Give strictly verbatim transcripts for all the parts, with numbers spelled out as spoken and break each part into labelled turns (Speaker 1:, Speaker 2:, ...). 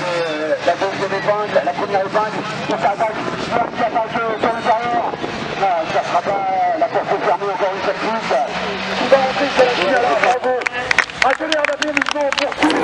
Speaker 1: euh, la deuxième épingle, la première épingle, qui s'attaque, qui attaque sur le derrière. Non, ça ne sera pas la porte fermée encore une fois de plus. Qui va rentrer sur la finale, bravo. Un tonnerre d'applaudissements pour tous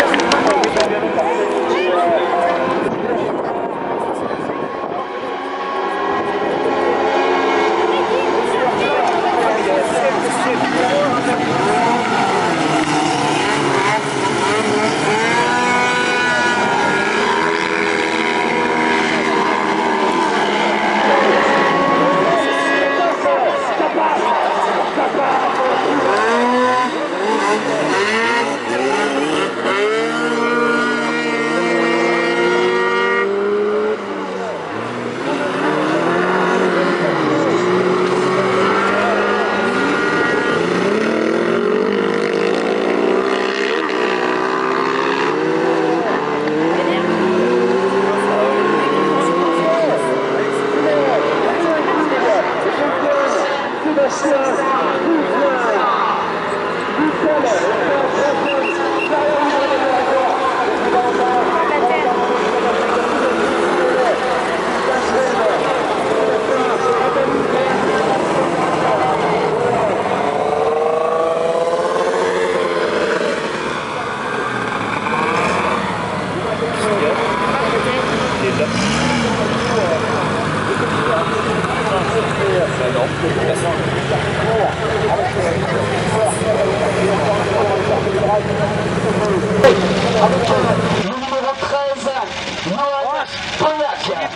Speaker 1: le numéro treize, Poyac.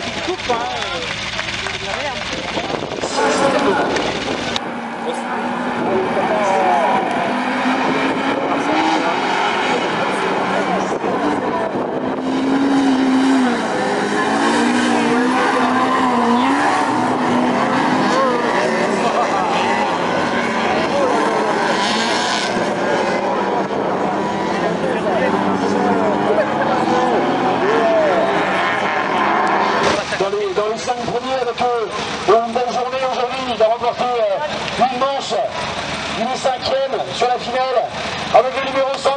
Speaker 1: Dans les cinq premiers avec eux, une belle journée aujourd'hui, il a remporté euh, une manche, il est cinquième sur la finale avec le numéro cent.